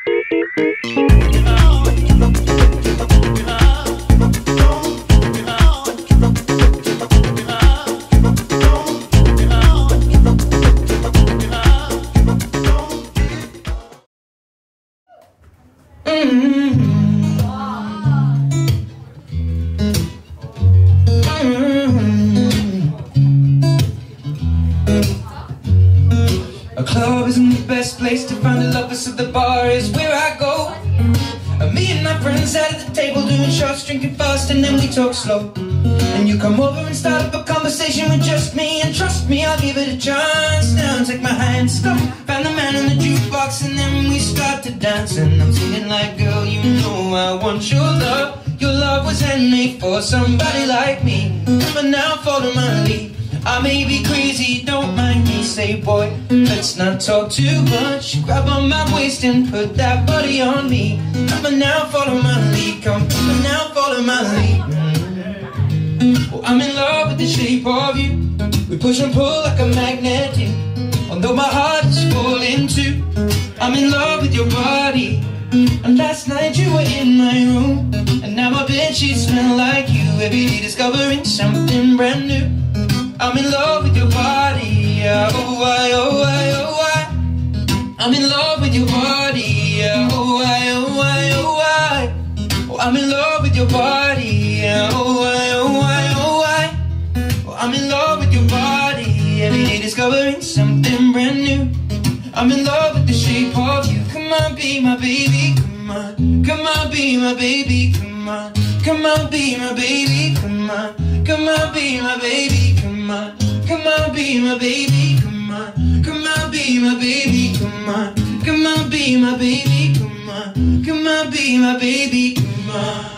A club isn't the best place to find a lover, so the bar is where I go. Me and my friends sat at the table doing shots, drinking fast, and then we talk slow. And you come over and start up a conversation with just me, and trust me, I'll give it a chance. Now take my hand, stop, find the man in the jukebox, and then we start to dance. And I'm singing like, girl, you know I want your love. Your love was handmade for somebody like me. But now follow my lead. I may be crazy, don't mind me. Say, boy, let's not talk too much. Grab on my waist and put that body on me. Come on now, follow my lead. Come on now, follow my lead. Oh, I'm in love with the shape of you. We push and pull like a magnet do. Although my heart is falling too, I'm in love with your body. And last night you were in my room, and now my bedsheets smell like you. Every day discovering something brand new. I'm in love with your body, yeah. Oh, I, oh, I, oh, I. I'm in love with your body, yeah. Oh, I, oh, I, oh, I. Oh, I'm in love with your body, yeah. Oh, I, oh, I, oh, I. Oh, I'm in love with your body. Every day discovering something brand new. I'm in love with the shape of you. Come on, be my baby, come on. Come on, be my baby, come on. Come on, be my baby, come on. Come on, be my baby, come on. Come on, be my baby, come on. Come on, be my baby, come on. Come on, be my baby, come on. Come on, be my baby, come on.